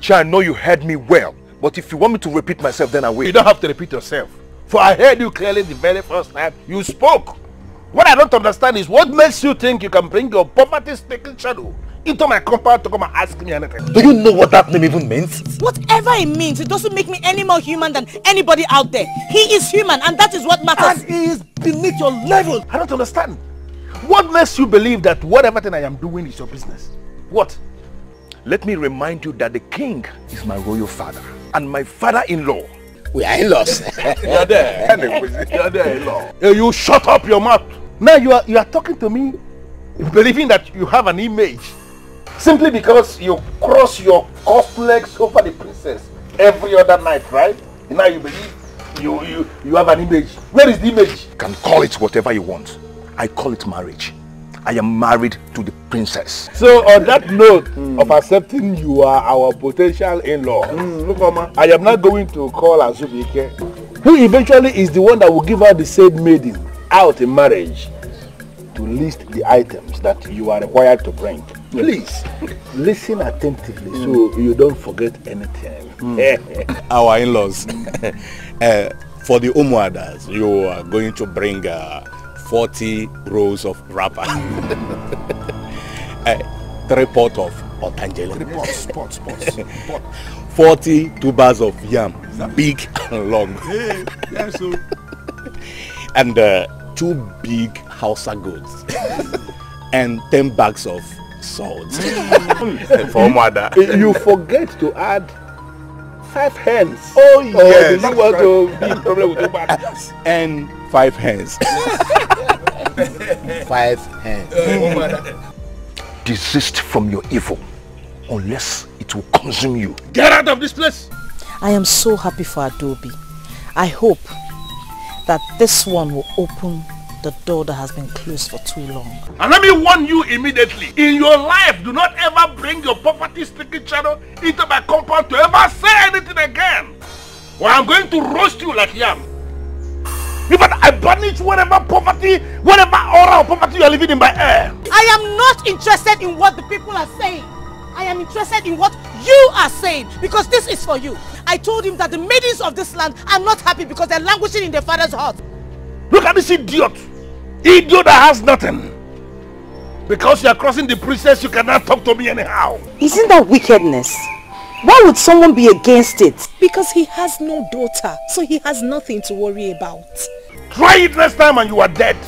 Icha, I know you heard me well. But if you want me to repeat myself, then I will. You don't have to repeat yourself. For I heard you clearly the very first time you spoke. What I don't understand is what makes you think you can bring your poverty-stricken shadow into my compound to come and ask me anything. Do you know what that name even means? Whatever it means, it doesn't make me any more human than anybody out there. He is human, and that is what matters. And he is beneath your level. I don't understand. What makes you believe that whatever thing I am doing is your business? What? Let me remind you that the king is my royal father and my father-in-law. We are in-laws. You're there. You're there, in-law. You shut up your mouth. Now you are talking to me believing that you have an image simply because you cross your cuff legs over the princess every other night, right? And now you believe you have an image. Where is the image? You can call it whatever you want. I call it marriage. I am married to the princess. So on that note of accepting you are our potential in-law, look, Mama, I am not going to call Azubike, who eventually is the one that will give her the said maiden out in marriage, to list the items that you are required to bring. Please listen attentively so you don't forget anything. Our in-laws, for the Umuadas, you are going to bring 40 rolls of wrapper, 3 pots of otangele, 40 tubers of yam, big and long, and 2 big Hausa goods, and 10 bags of salt. For mother. You forget to add 5 hens. Oh yes. You want to be problem with your bags. And 5 hens. 5 hens. Desist from your evil, unless it will consume you. Get out of this place. I am so happy for Adobe. I hope that this one will open the door that has been closed for too long. And let me warn you immediately. In your life, do not ever bring your poverty-stricken shadow into my compound to ever say anything again. Or I'm going to roast you like yam. In fact, I banish whatever aura of poverty you are living in my air. I am not interested in what the people are saying. I am interested in what you are saying, because this is for you. I told him that the maidens of this land are not happy because they're languishing in their father's heart. Look at this idiot. Idiot that has nothing. Because you are crossing the princess, you cannot talk to me anyhow. Isn't that wickedness? Why would someone be against it? Because he has no daughter, so he has nothing to worry about. Try it next time and you are dead.